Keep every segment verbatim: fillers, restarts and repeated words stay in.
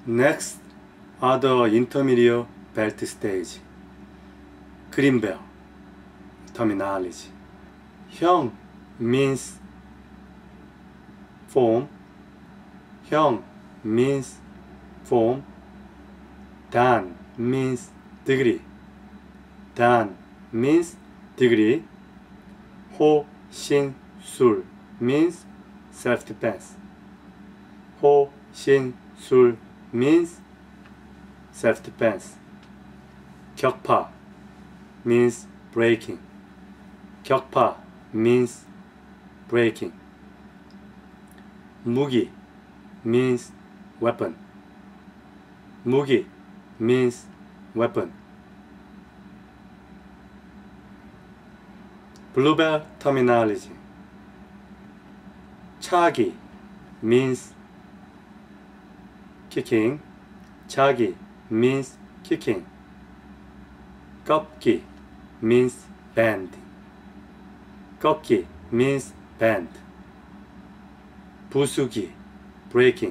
Next are the intermediate belt stage. Greenbelt terminology. 형 means form. 형 means form. 단 means degree. 단 means degree. 호, 신, 술 means self-defense. 호, 신, 술 means self-defense. 격파 means breaking. 격파 means breaking. 무기 means weapon. 무기 means weapon. Bluebell terminology. 차기 means kicking. 차기 means kicking. 꺾기 means bend. 꺾기 means bend. 부수기 breaking.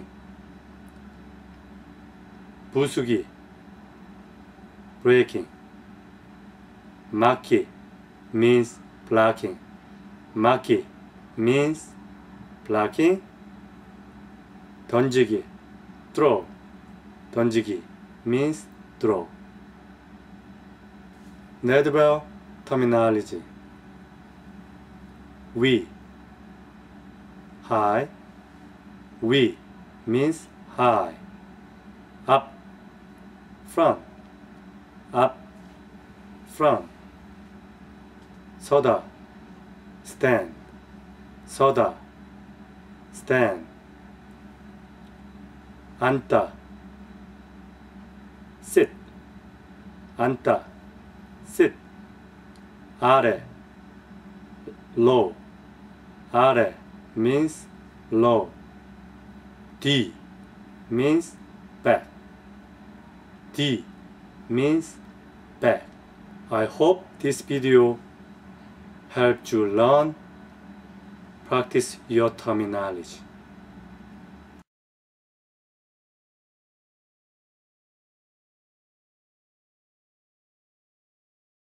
부수기 breaking. 막기 means blocking. 막기 means blocking. 던지기 throw. 던지기 means throw. Nedbell terminology. We high. We means high. Up front. Up front. 서다 stand. 서다 stand. 앉다 sit. 앉다 sit. 아래 low. 아래 means low. D means back. D means back. I hope this video helped you learn, practice your terminology.